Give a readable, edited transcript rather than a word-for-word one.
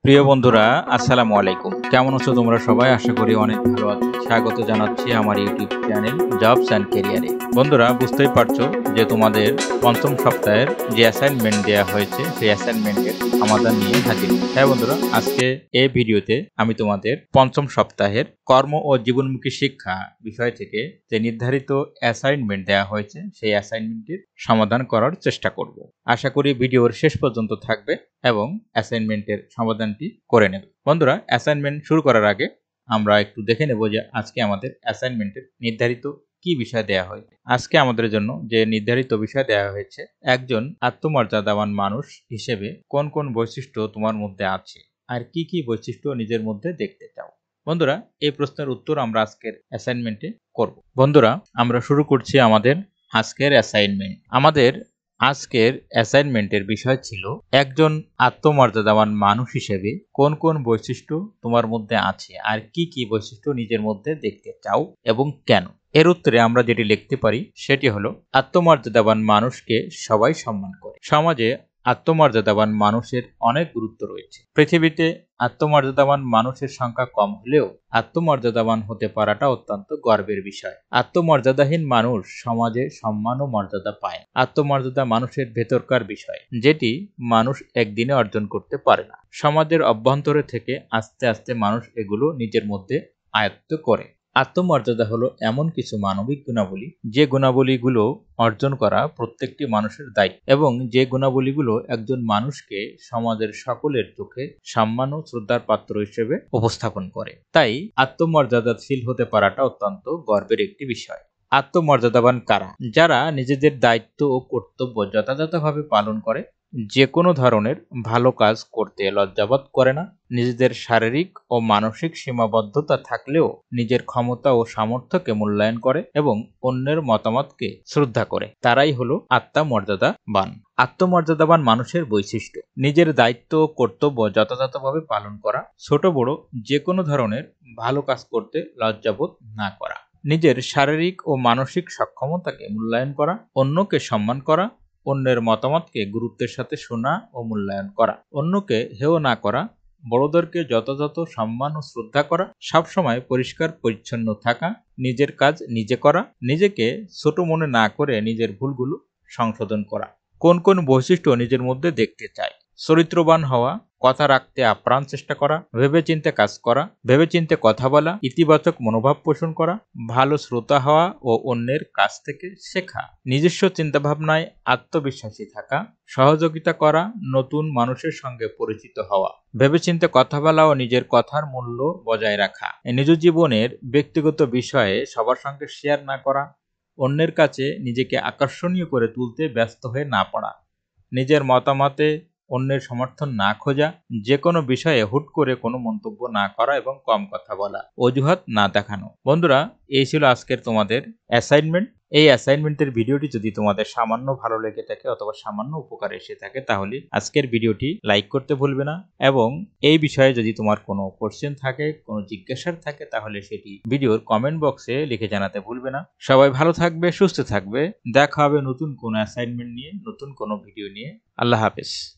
প্রিয় বন্ধুরা, আসসালামু আলাইকুম। কেমন আছো তোমরা সবাই? আশা করি অনেক ভালো আছো। স্বাগত জানাচ্ছি আমার ইউটিউব চ্যানেল জবস অ্যান্ড ক্যারিয়ারে। বন্ধুরা, বুঝতেই পারছো যে তোমাদের পঞ্চম সপ্তাহের যে অ্যাসাইনমেন্ট দেওয়া হয়েছে সেই অ্যাসাইনমেন্টের সমাধান নিয়ে হাজির। হ্যাঁ বন্ধুরা, আজকে এই ভিডিওতে আমি তোমাদের পঞ্চম সপ্তাহের কর্ম ও জীবনমুখী শিক্ষা বিষয় থেকে যে নির্ধারিত অ্যাসাইনমেন্ট দেওয়া হয়েছে সেই অ্যাসাইনমেন্টের সমাধান করার চেষ্টা করব। আশা করি ভিডিওর শেষ পর্যন্ত থাকবে এবং অ্যাসাইনমেন্টের সমাধানটি করে নেবে। বন্ধুরা, অ্যাসাইনমেন্ট শুরু করার আগে আমরা একটু দেখে নেব যে আজকে আমাদের অ্যাসাইনমেন্টের নির্ধারিত কি বিষয় দেয়া হয়। আজকে আমাদের জন্য যে নির্ধারিত বিষয় দেওয়া হয়েছে, একজন আত্মমর্যাদাবান মানুষ হিসেবে কোন কোন বৈশিষ্ট্য তোমার মধ্যে আছে আর কি কি বৈশিষ্ট্য নিজের মধ্যে দেখতে চাও। বন্ধুরা, এই প্রশ্নের উত্তর আমরা আজকের অ্যাসাইনমেন্টে করব। বন্ধুরা, আমরা শুরু করছি আমাদের আজকের অ্যাসাইনমেন্ট। আমাদের আজকের অ্যাসাইনমেন্টের বিষয় ছিল একজন আত্মমর্যাদাবান মানুষ হিসেবে কোন কোন বৈশিষ্ট্য তোমার মধ্যে আছে আর কি কি বৈশিষ্ট্য নিজের মধ্যে দেখতে চাও এবং কেন। এর উত্তরে আমরা যেটি লিখতে পারি সেটি হলো, আত্মমর্যাদাবান মানুষকে সবাই সম্মান করে। সমাজে আত্মমর্যাদাবান মানুষের অনেক গুরুত্ব রয়েছে। পৃথিবীতে আত্মমর্যাদাবান মানুষের সংখ্যা কম হলেও আত্মমর্যাদাবান হতে পারাটা অত্যন্ত গর্বের বিষয়। আত্মমর্যাদাহীন মানুষ সমাজে সম্মান ও মর্যাদা পায়। আত্মমর্যাদা মানুষের ভেতরকার বিষয়, যেটি মানুষ একদিনে অর্জন করতে পারে না। সমাজের অভ্যন্তরে থেকে আস্তে আস্তে মানুষ এগুলো নিজের মধ্যে আয়ত্ত করে। আত্মমর্যাদা হলো এমন কিছু মানবিক গুণাবলী যে গুণাবলীগুলো অর্জন করা প্রত্যেকটি মানুষের দায়িত্ব এবং যে গুণাবলীগুলো একজন মানুষকে সমাজের সকলের চোখে সম্মান ও শ্রদ্ধার পাত্র হিসেবে উপস্থাপন করে। তাই আত্মমর্যাদাশীল হতে পারাটা অত্যন্ত গর্বের একটি বিষয়। আত্মমর্যাদাবান কারা? যারা নিজেদের দায়িত্ব ও কর্তব্য যথাযথভাবে পালন করে, যে কোনো ধরনের ভালো কাজ করতে লজ্জাবোধ করে না, নিজেদের শারীরিক ও মানসিক সীমাবদ্ধতা থাকলেও নিজের ক্ষমতা ও সামর্থ্যকে মূল্যায়ন করে এবং অন্যের মতামতকে শ্রদ্ধা করে, তারাই হলো আত্মমর্যাদাবান। আত্মমর্যাদাবান মানুষের বৈশিষ্ট্য: নিজের দায়িত্ব ও কর্তব্য যথাযথভাবে পালন করা, ছোট বড় যে কোনো ধরনের ভালো কাজ করতে লজ্জাবোধ না করা, নিজের শারীরিক ও মানসিক সক্ষমতাকে মূল্যায়ন করা, অন্যকে সম্মান করা, অন্যের মতামতকে গুরুত্বের সাথে শোনা ও মূল্যায়ন করা, অন্যকে হেয় না করা, বড়দেরকে যথাযথ সম্মান ও শ্রদ্ধা করা, সবসময় পরিষ্কার পরিচ্ছন্ন থাকা, নিজের কাজ নিজে করা, নিজেকে ছোট মনে না করে নিজের ভুলগুলো সংশোধন করা। কোন কোন বৈশিষ্ট্য নিজের মধ্যে দেখতে চাই? চরিত্রবান হওয়া, কথা রাখতে আপ্রাণ চেষ্টা করা, ভেবেচিন্তে কাজ করা, ভেবেচিন্তে কথা বলা, ইতিবাচক মনোভাব পোষণ করা, ভালো শ্রোতা হওয়া ও অন্যের কাছ থেকে শেখা, নিজস্ব চিন্তাভাবনায় আত্মবিশ্বাসী থাকা, সহযোগিতা করা, নতুন মানুষের সঙ্গে পরিচিত হওয়া, ভেবেচিন্তে কথা বলা ও নিজের কথার মূল্য বজায় রাখা, নিজ জীবনের ব্যক্তিগত বিষয়ে সবার সঙ্গে শেয়ার না করা, অন্যের কাছে নিজেকে আকর্ষণীয় করে তুলতে ব্যস্ত হয়ে না পড়া, নিজের মতামতে অন্যের সমর্থন না খোঁজা, যে কোনো বিষয়ে হুট করে কোনো মন্তব্য না করা এবং কম কথা বলা, অজুহাত না দেখানো। বন্ধুরা, এই ছিল আজকের তোমাদের অ্যাসাইনমেন্ট। এই অ্যাসাইনমেন্টের ভিডিওটি যদি তোমাদের সামান্য ভালো লেগে থাকে অথবা সামান্য উপকার এসে থাকে তাহলে আজকের ভিডিওটি লাইক করতে ভুলবে না এবং এই বিষয়ে যদি তোমার কোনো কোশ্চেন থাকে, কোনো জিজ্ঞাসা থাকে তাহলে সেটি ভিডিওর কমেন্ট বক্সে লিখে জানাতে ভুলবে না। সবাই ভালো থাকবে, সুস্থ থাকবে। দেখা হবে নতুন কোনো অ্যাসাইনমেন্ট নিয়ে, নতুন কোনো ভিডিও নিয়ে। আল্লাহ হাফেজ।